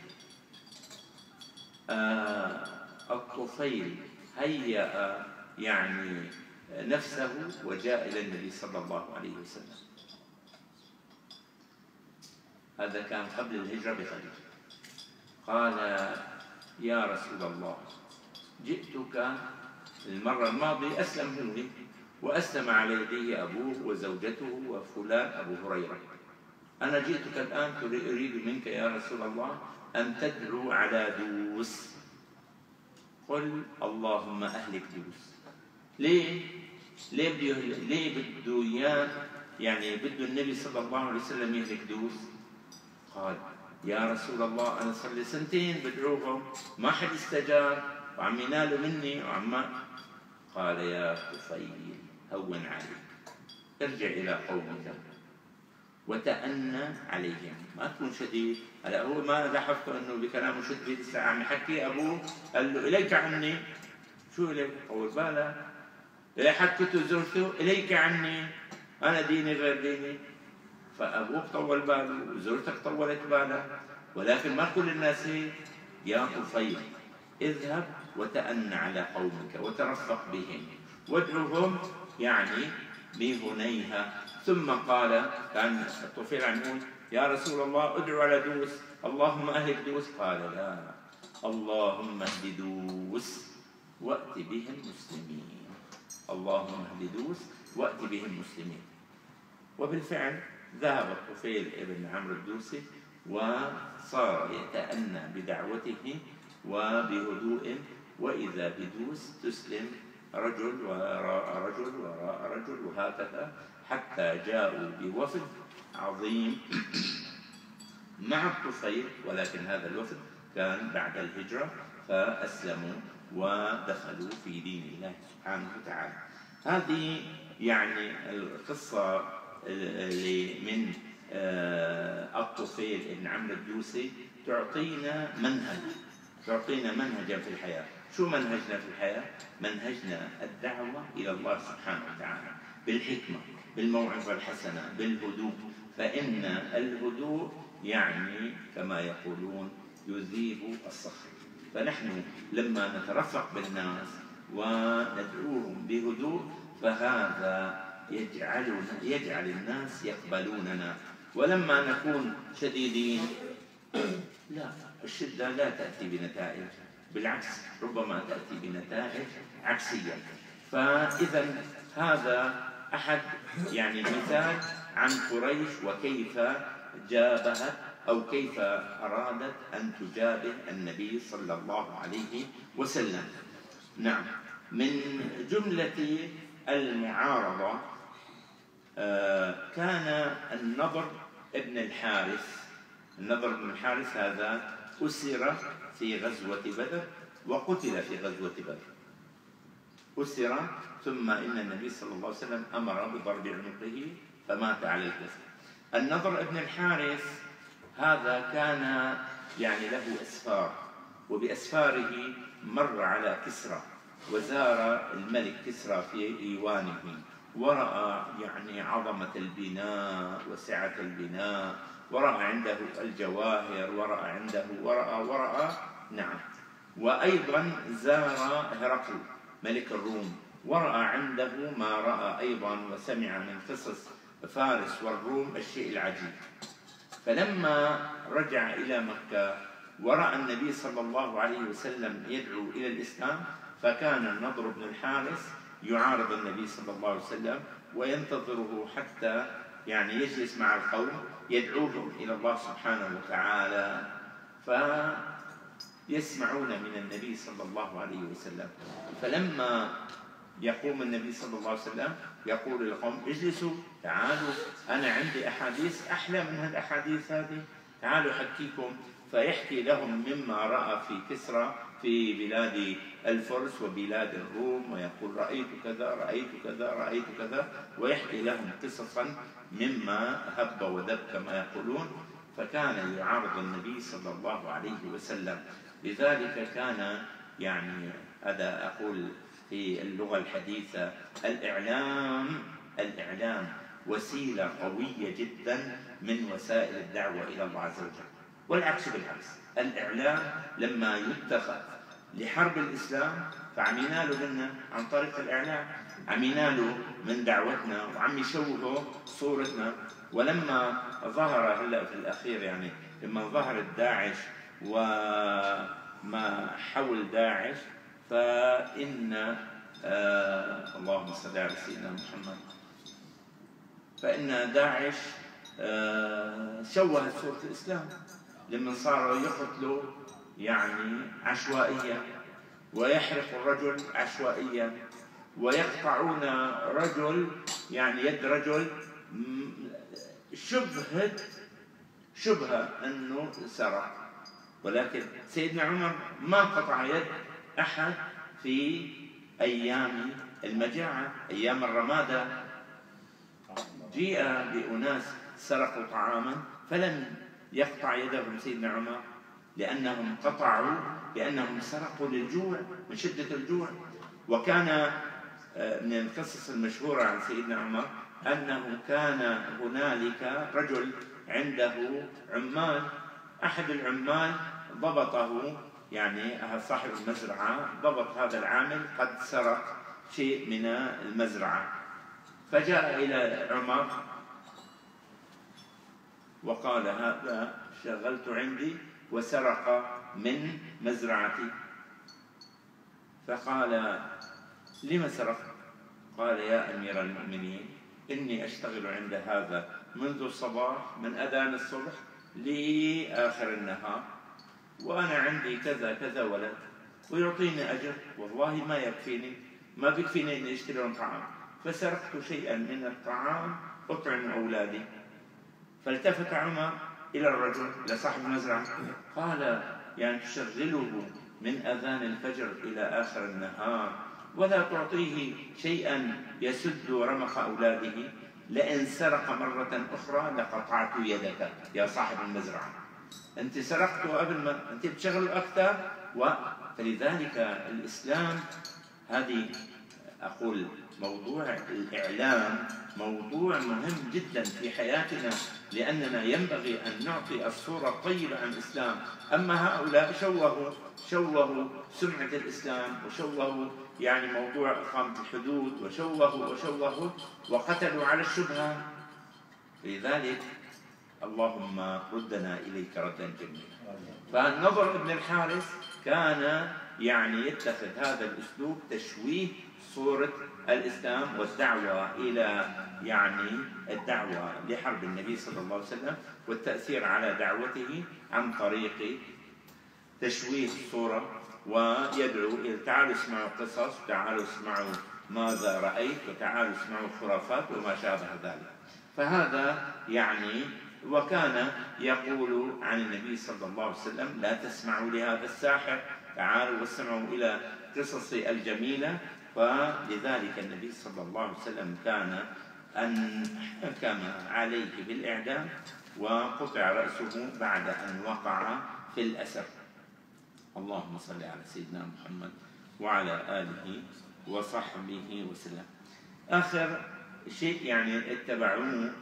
الطفيل هيأ يعني نفسه وجاء إلى النبي صلى الله عليه وسلم. هذا كان قبل الهجرة بقليل. قال يا رسول الله جئتك المرة الماضية أسلم لي، وأسلم على يديه أبوه وزوجته وفلان أبو هريرة. أنا جئتك الآن أريد منك يا رسول الله أن تدعو على دوس، قل اللهم أهلك دوس. ليه بده إياه يعني بده النبي صلى الله عليه وسلم يهلك دوس؟ قال يا رسول الله أنا صار لي سنتين بدعوهم ما حد استجاب وعم ينالوا مني قال يا طفيل هون عليك، ارجع إلى قومك وتأنى عليهم، ما تكون شديد. هلا هو ما لاحظت انه بكلامه شديد، لسه عم يحكي ابوه قال له اليك عني. شو اليك؟ طول بالك، حكته زوجته اليك عني، انا ديني غير ديني. فابوك طول باله وزوجتك طولت بالها، ولكن ما كل الناس هيك. يا طفيل اذهب وتأنى على قومك وترفق بهم وادعوهم يعني بهنيها. ثم قال كان الطفيل عم يقول يا رسول الله ادعو على دوس اللهم اهلك دوس. قال لا، اللهم اهد دوس وأت بهم مسلمين، اللهم اهد دوس وأت بهم مسلمين. وبالفعل ذهب الطفيل ابن عمرو الدوسي وصار يتأنى بدعوته وبهدوء، وإذا بدوس تسلم رجل وراء رجل وراء رجل وهكذا، حتى جاءوا بوفد عظيم مع الطفيل، ولكن هذا الوفد كان بعد الهجرة، فأسلموا ودخلوا في دين الله سبحانه وتعالى. هذه يعني القصة اللي من الطفيل ابن عمرو الدوسي تعطينا منهجا في الحياة. شو منهجنا في الحياة؟ منهجنا الدعوة إلى الله سبحانه وتعالى بالحكمة، بالموعظة الحسنة، بالهدوء، فإن الهدوء يعني كما يقولون يذيب الصخر. فنحن لما نترفق بالناس وندعوهم بهدوء فهذا يجعل الناس يقبلوننا. ولما نكون شديدين لا، الشدة لا تأتي بنتائج، بالعكس ربما تأتي بنتائج عكسية. فإذا هذا أحد يعني مثال عن قريش وكيف جابهت أو كيف أرادت أن تجابه النبي صلى الله عليه وسلم. نعم، من جملة المعارضة كان النضر ابن الحارث. النضر بن الحارث هذا أسر في غزوة بدر وقتل في غزوة بدر. أسر ثم إن النبي صلى الله عليه وسلم أمر بضرب عنقه فمات على الكسر. النضر بن الحارث هذا كان يعني له أسفار، وبأسفاره مر على كسرى وزار الملك كسرى في إيوانه ورأى يعني عظمة البناء وسعة البناء، ورأى عنده الجواهر، ورأى عنده ورأى نعم. وأيضا زار هرقل ملك الروم ورأى عنده ما رأى أيضا، وسمع من قصص فارس والروم الشيء العجيب. فلما رجع إلى مكة ورأى النبي صلى الله عليه وسلم يدعو إلى الإسلام، فكان النضر بن الحارث يعارض النبي صلى الله عليه وسلم وينتظره حتى يعني يجلس مع القوم يدعوهم إلى الله سبحانه وتعالى، فيسمعون من النبي صلى الله عليه وسلم. فلما يقوم النبي صلى الله عليه وسلم يقول للقوم اجلسوا، تعالوا أنا عندي أحاديث أحلى من هالأحاديث هذه، تعالوا حكيكم. فيحكي لهم مما رأى في كسرى في بلاد الفرس وبلاد الروم، ويقول رأيت كذا رأيت كذا رأيت كذا، ويحكي لهم قصصا مما هب ودب كما يقولون. فكان يعارض النبي صلى الله عليه وسلم. لذلك كان يعني هذا أقول في اللغة الحديثة الإعلام وسيلة قوية جدا من وسائل الدعوة إلى الله عز وجل، والعكس بالعكس. الإعلام لما يتخذ لحرب الإسلام فعمينا له منا عن طريق الإعلام، عمينا له من دعوتنا وعم يشوهوا صورتنا. ولما ظهر هلا في الأخير يعني لما ظهر داعش وما حول داعش، فإن اللهم صل على سيدنا محمد، فإن داعش شوهت صورة الإسلام لما صاروا يقتلوا يعني عشوائيا، ويحرق الرجل عشوائيا، ويقطعون رجل يعني يد رجل شبهة أنه سرق. ولكن سيدنا عمر ما قطع يد أحد في أيام المجاعة، أيام الرمادة. جيء بأناس سرقوا طعاما فلم يقطع يدهم سيدنا عمر، لأنهم قطعوا لأنهم سرقوا للجوع، من شدة الجوع. وكان من القصص المشهورة عن سيدنا عمر أنه كان هنالك رجل عنده عمال، أحد العمال ضبطه، يعني صاحب المزرعة ضبط هذا العامل قد سرق شيء من المزرعة، فجاء إلى عمر وقال هذا شغلت عندي وسرق من مزرعتي. فقال لما سرق؟ قال يا أمير المؤمنين إني أشتغل عند هذا منذ الصباح من أذان الصبح لآخر النهار، وأنا عندي كذا كذا ولد ويعطيني أجر، والله ما بيكفيني إني أشتري لهم طعام، فسرقت شيئا من الطعام أطعم أولادي. فالتفت عمر إلى الرجل لصاحب المزرعة قال يعني تشغله من أذان الفجر إلى آخر النهار ولا تعطيه شيئا يسد رمق أولاده؟ لئن سرق مرة أخرى لقطعت يدك يا صاحب المزرعة. أنت سرقت قبل ما أنت بتشغل أكثر. فلذلك الإسلام، هذه أقول موضوع الإعلام موضوع مهم جدا في حياتنا، لأننا ينبغي أن نعطي الصورة الطيبة عن الإسلام. أما هؤلاء شوهوا سمعة الإسلام، وشوهوا يعني موضوع إقامة الحدود، وشوهوا وقتلوا على الشبهة. لذلك اللهم ردنا إليك ردا جميلا. فالنضر بن الحارث كان يعني يتخذ هذا الأسلوب تشويه صورة الإسلام والدعوة إلى يعني الدعوة لحرب النبي صلى الله عليه وسلم والتأثير على دعوته عن طريق تشويه الصورة، ويدعو إلى تعالوا اسمعوا قصص، تعالوا اسمعوا ماذا رأيت، وتعالوا اسمعوا خرافات وما شابه ذلك. فهذا يعني، وكان يقول عن النبي صلى الله عليه وسلم لا تسمعوا لهذا الساحر، تعالوا واسمعوا إلى قصص الجميلة. فلذلك النبي صلى الله عليه وسلم كان أن حكم عليه بالإعدام، وقطع رأسه بعد أن وقع في الأسر. اللهم صل على سيدنا محمد وعلى آله وصحبه وسلم. آخر شيء يعني اتبعوه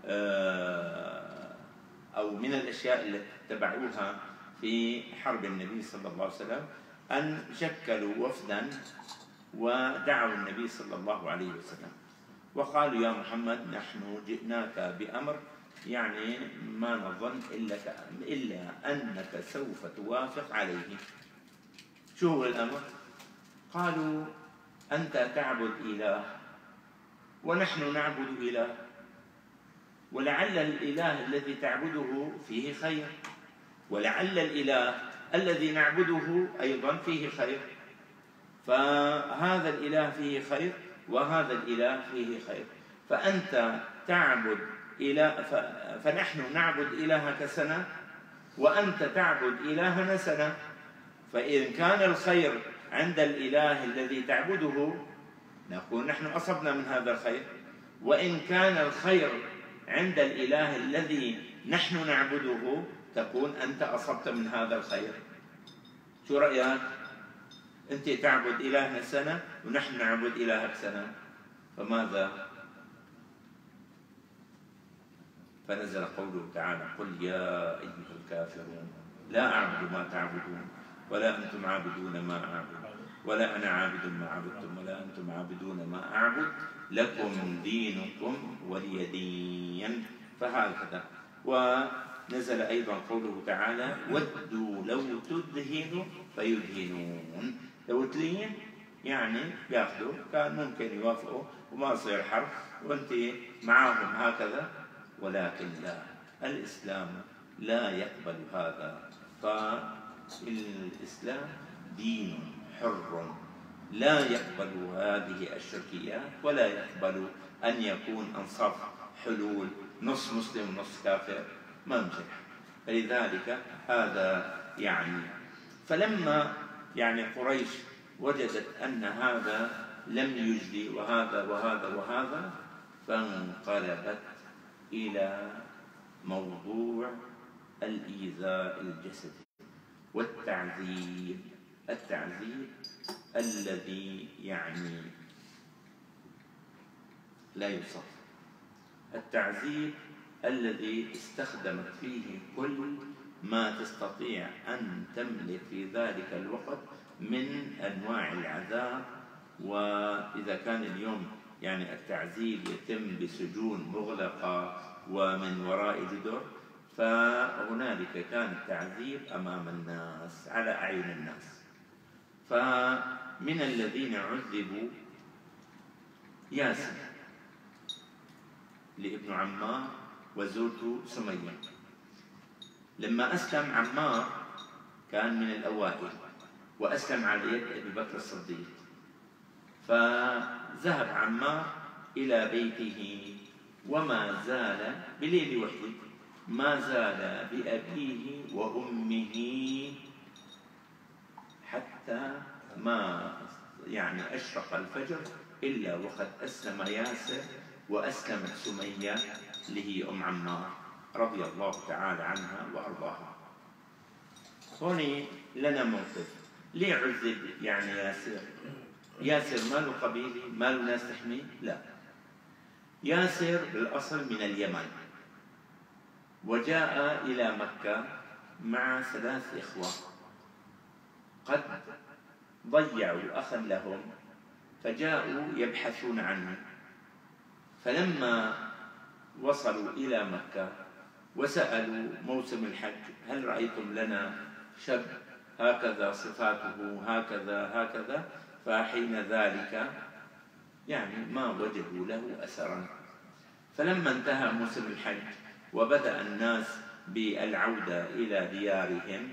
أو من الأشياء التي اتبعوها في حرب النبي صلى الله عليه وسلم أن شكلوا وفدا ودعوا النبي صلى الله عليه وسلم وقالوا يا محمد نحن جئناك بأمر يعني ما نظن إلا أنك سوف توافق عليه. شو هو الأمر؟ قالوا أنت تعبد إله ونحن نعبد إله، ولعل الإله الذي تعبده فيه خير، ولعل الإله الذي نعبده أيضا فيه خير، فهذا الإله فيه خير وهذا الإله فيه خير، فأنت تعبد إله فنحن نعبد إلهك سنة وأنت تعبد إلهنا سنة، فإن كان الخير عند الإله الذي تعبده نقول نحن أصبنا من هذا الخير، وإن كان الخير عند الإله الذي نحن نعبده تكون أنت أصبت من هذا الخير. شو رأيك؟ أنت تعبد إلهنا سنة ونحن نعبد إلهك سنة، فماذا؟ فنزل قوله تعالى قل يا أيها الكافرون لا أعبد ما تعبدون ولا أنتم عابدون ما أعبد ولا أنا عابد ما عبدتم ولا أنتم عابدون ما أعبد لكم دينكم ولي دين. فهكذا. ونزل أيضا قوله تعالى ودوا لو تدهنوا فيدهنون. لو تلين يعني بياخذوا، كان ممكن يوافقوا وما يصير حرب وانت معاهم هكذا، ولكن لا، الإسلام لا يقبل هذا. فالإسلام دين حر لا يقبل هذه الشركيات، ولا يقبل أن يكون أنصاف حلول نص مسلم ونص كافر، ما يمكن. فلذلك هذا يعني، فلما يعني قريش وجدت أن هذا لم يجدي وهذا وهذا وهذا، فانقلبت إلى موضوع الإيذاء الجسدي والتعذيب. التعذيب الذي يعني لا يوصف، التعذيب الذي استخدمت فيه كل ما تستطيع أن تملك في ذلك الوقت من أنواع العذاب. وإذا كان اليوم يعني التعذيب يتم بسجون مغلقة ومن وراء جدر، فهنالك كان التعذيب أمام الناس على أعين الناس. فمن الذين عذبوا ياسر لابن عمار وزوجته سمية. لما أسلم عمار كان من الأوائل وأسلم على يد أبي بكر الصديق، فذهب عمار إلى بيته وما زال بليل وحده ما زال بأبيه وأمه حتى ما يعني أشرق الفجر إلا وقد أسلم ياسر وأسلمت سمية اللي هي أم عمار رضي الله تعالى عنها وأرضاها. هون لنا موقف. ليه عذب يعني ياسر؟ ياسر ما له قبيلة، ما له ناس تحميه؟ لا، ياسر بالأصل من اليمن، وجاء إلى مكة مع 3 إخوة قد ضيعوا أخا لهم، فجاءوا يبحثون عنه. فلما وصلوا إلى مكة وسألوا موسم الحج: هل رأيتم لنا شاب هكذا صفاته هكذا هكذا؟ فحين ذلك يعني ما وجدوا له أثرا. فلما انتهى موسم الحج وبدأ الناس بالعودة إلى ديارهم،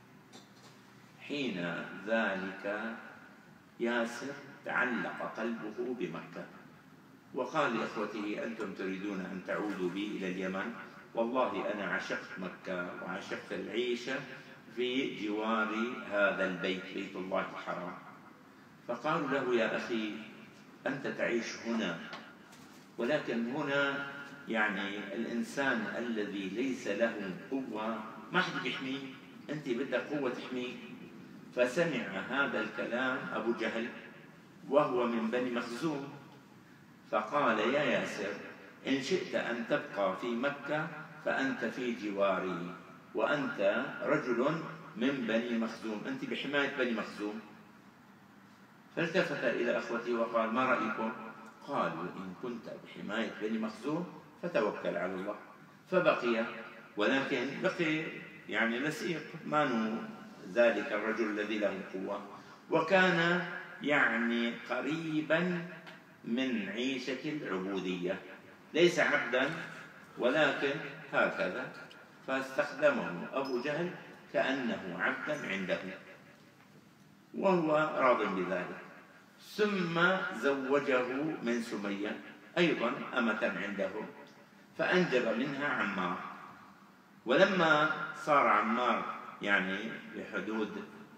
حين ذلك ياسر تعلق قلبه بمكة وقال لإخوته: أنتم تريدون أن تعودوا بي إلى اليمن؟ والله أنا عشقت مكة وعشقت العيشة في جوار هذا البيت، بيت الله الحرام. فقالوا له: يا أخي أنت تعيش هنا، ولكن هنا يعني الإنسان الذي ليس له قوة ما حد يحميه، أنت بدك قوة تحميه. فسمع هذا الكلام أبو جهل وهو من بني مخزوم، فقال: يا ياسر إن شئت أن تبقى في مكة فأنت في جواري، وأنت رجل من بني مخزوم، أنت بحماية بني مخزوم. فالتفت إلى أخوته وقال: ما رأيكم؟ قالوا: إن كنت بحماية بني مخزوم فتوكل على الله. فبقي، ولكن بقي يعني لسيق، ما ذلك الرجل الذي له قوة، وكان يعني قريبا من عيشة العبودية، ليس عبدا ولكن هكذا. فاستخدمه أبو جهل كأنه عبدا عنده وهو راض بذلك. ثم زوجه من سمية أيضا أمة عنده، فأنجب منها عمار. ولما صار عمار يعني بحدود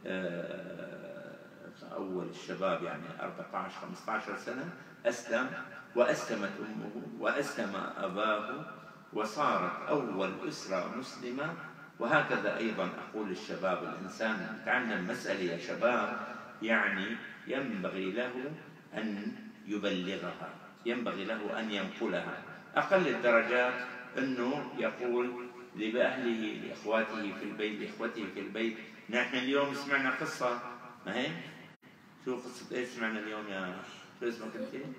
أول الشباب يعني 14-15 سنة أسلم، وأسلمت أمه وأسلم أباه، وصارت أول أسرة مسلمة. وهكذا أيضا أقول للشباب: الإنسان يتعلم مسألة يا شباب يعني ينبغي له أن يبلغها، ينبغي له أن ينقلها. أقل الدرجات أنه يقول لأهله لإخواته في البيت، لإخوته في البيت: نحن اليوم سمعنا قصة. ما هي؟ شو قصة إيش سمعنا اليوم يا شو اسمك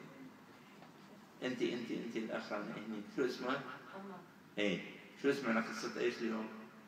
أنت؟ أنت الأخ هني شو اسمك؟ إيه شو سمعنا قصة إيش اليوم؟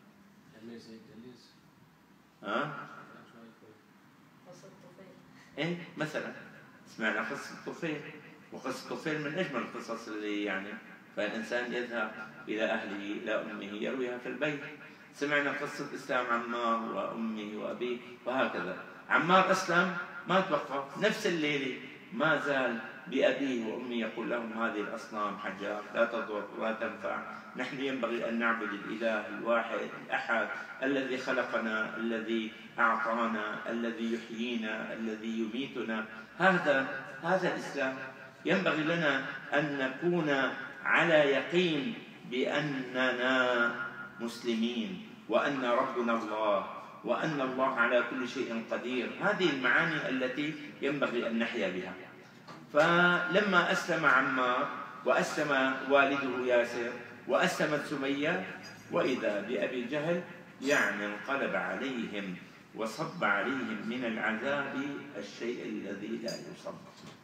قصة طفيل. إيه مثلا سمعنا قصة طفيل، وقصة طفيل من أجمل القصص اللي يعني فالإنسان يذهب إلى أهله إلى أمه يرويها في البيت. سمعنا قصة إسلام عمار وأمه وأبيه، وهكذا. عمار أسلم ما توقف، نفس الليلة ما زال بأبيه وأمه يقول لهم: هذه الأصنام حجار لا تضر ولا تنفع، نحن ينبغي أن نعبد الإله الواحد الأحد الذي خلقنا، الذي أعطانا، الذي يحيينا، الذي يميتنا. هذا الإسلام. ينبغي لنا أن نكون على يقين بأننا مسلمين، وأن ربنا الله، وأن الله على كل شيء قدير. هذه المعاني التي ينبغي أن نحيا بها. فلما أسلم عمار وأسلم والده ياسر وأسلمت سمية، وإذا بأبي جهل يعني انقلب عليهم وصب عليهم من العذاب الشيء الذي لا يصب.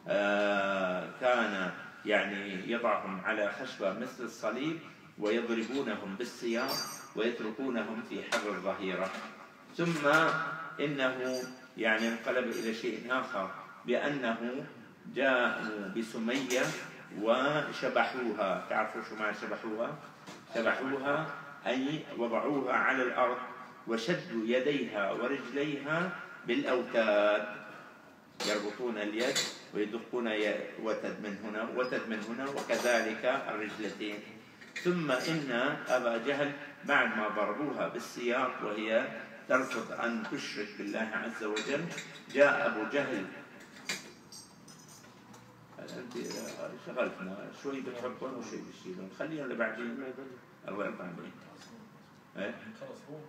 كان يعني يضعهم على خشبة مثل الصليب ويضربونهم بالسياط ويتركونهم في حر الظهيرة. ثم إنه يعني انقلب إلى شيء آخر، بأنه جاءوا بسمية وشبحوها. تعرفوا شو معنى شبحوها؟ شبحوها أي وضعوها على الأرض وشدوا يديها ورجليها بالأوتاد، يربطون اليد ويدقون وتد من هنا وتد من هنا، وكذلك الرجلتين. ثم إن أبا جهل بعد ما ضربوها بالسياط وهي ترفض أن تشرك بالله عز وجل، جاء أبو جهل انت شغلتنا شوي بتحطون وشوي بتشيلون، خلينا لبعدين. الله يرضى عليك. ايه خلص هو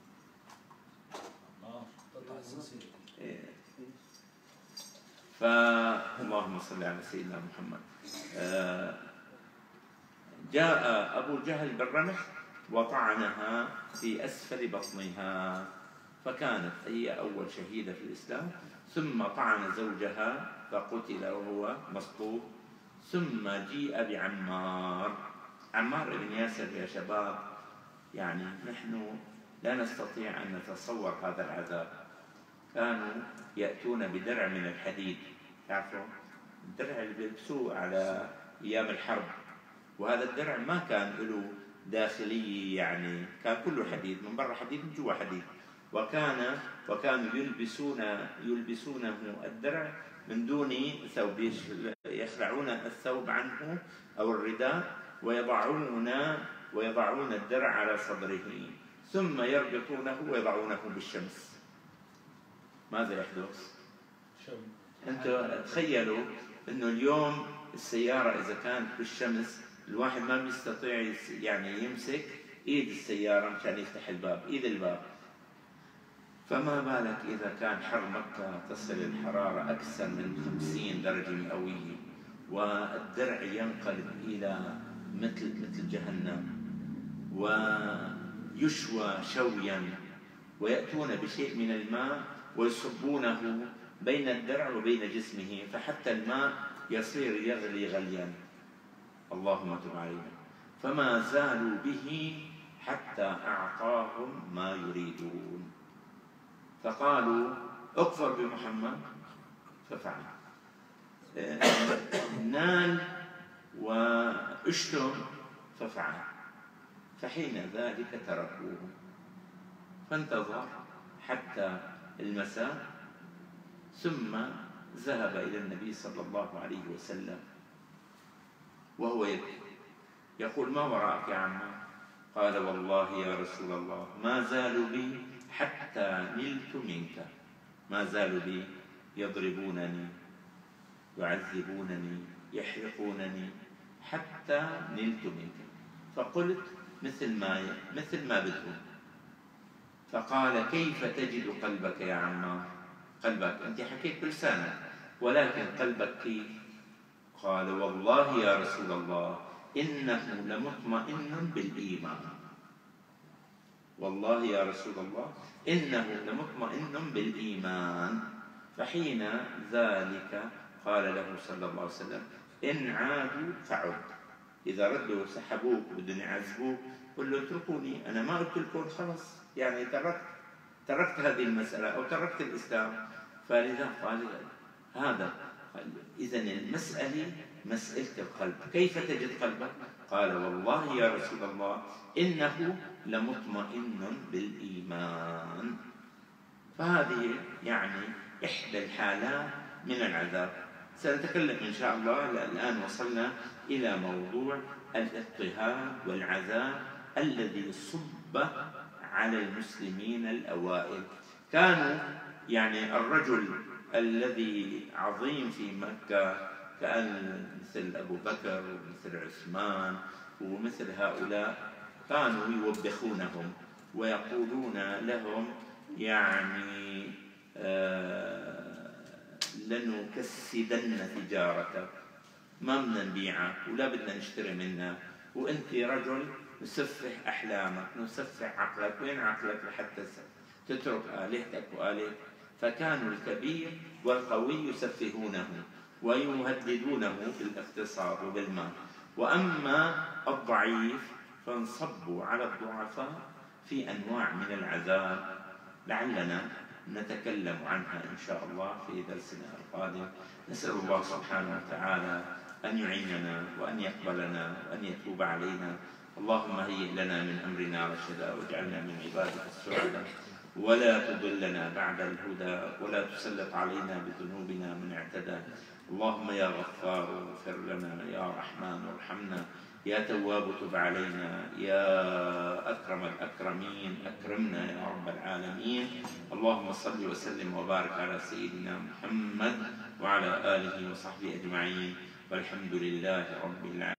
تقطع السلسلة. فاللهم صل على سيدنا محمد. جاء أبو جهل بالرمح وطعنها في أسفل بطنها، فكانت هي أول شهيدة في الإسلام. ثم طعن زوجها فقتل وهو مصلوب. ثم جيء بعمار. عمار بن ياسر يا شباب، يعني نحن لا نستطيع أن نتصور هذا العذاب. كانوا يأتون بدرع من الحديد، تعرفوا الدرع اللي بيلبسوه على أيام الحرب، وهذا الدرع ما كان له داخلية، يعني كان كله حديد، من برا حديد من جوا حديد. وكانوا يلبسونه الدرع من دون ثوب، يخلعون الثوب عنه أو الرداء ويضعون الدرع على صدره، ثم يربطونه ويضعونه بالشمس. ماذا يحدث؟ أنتم تخيلوا أنه اليوم السيارة إذا كانت بالشمس الواحد ما بيستطيع يعني يمسك إيد السيارة مشان يفتح الباب، إيد الباب. فما بالك إذا كان حر مكة تصل الحرارة أكثر من 50 درجة مئوية، والدرع ينقلب إلى مثل جهنم، ويشوى شويا، ويأتون بشيء من الماء ويصبونه بين الدرع وبين جسمه، فحتى الماء يصير يغلي غليا. اللهم تب علينا. فما زالوا به حتى أعطاهم ما يريدون، فقالوا اكفر بمحمد ففعل، نال واشتم ففعل. فحين ذلك تركوه، فانتظر حتى المساء، ثم ذهب إلى النبي صلى الله عليه وسلم وهو يبكي، يقول ما وراءك يا عمار؟ قال والله يا رسول الله ما زالوا بي حتى نلت منك، ما زالوا بي يضربونني يعذبونني يحرقونني حتى نلت منك. فقلت مثل ما بدهم. فقال كيف تجد قلبك يا عمار؟ قلبك أنت حكيت بلسانك، ولكن قلبك كيف؟ قال والله يا رسول الله إنه لمطمئن بالإيمان، والله يا رسول الله إنه لمطمئن بالإيمان. فحين ذلك قال له صلى الله عليه وسلم إن عادوا فعد، إذا ردوا سحبوك بدهم يعذبوك قل له اتركوني، أنا ما قلت لكم خلص، يعني تركت هذه المسألة أو تركت الإسلام. فلذا قال هذا، إذا المسألة مسألة القلب. كيف تجد قلبك؟ قال والله يا رسول الله إنه لمطمئن بالإيمان. فهذه يعني إحدى الحالات من العذاب. سنتكلم إن شاء الله. الآن وصلنا إلى موضوع الاضطهاد والعذاب الذي صب على المسلمين الأوائل. كانوا يعني الرجل الذي عظيم في مكة كان مثل أبو بكر ومثل عثمان ومثل هؤلاء، كانوا يوبخونهم ويقولون لهم يعني لنكسدن تجارتك، ما بدنا نبيعك ولا بدنا نشتري منك، وانت رجل نسفح احلامك نسفح عقلك، وين عقلك لحتى تترك آلهتك وآلهتك؟ فكانوا الكبير والقوي يسفهونه ويهددونه بالاغتصاب وبالمال، وأما الضعيف فانصبوا على الضعفاء في أنواع من العذاب لعلنا نتكلم عنها إن شاء الله في درسنا القادم. نسأل الله سبحانه وتعالى أن يعيننا وأن يقبلنا وأن يتوب علينا. اللهم هيئ لنا من أمرنا رشدا واجعلنا من عبادك السعداء، ولا تضلنا بعد الهدى، ولا تسلط علينا بذنوبنا من اعتدى. اللهم يا غفار اغفر لنا، يا رحمن ارحمنا، يا تواب تب علينا، يا أكرم الأكرمين أكرمنا يا رب العالمين. اللهم صل وسلم وبارك على سيدنا محمد وعلى آله وصحبه أجمعين. والحمد لله رب العالمين.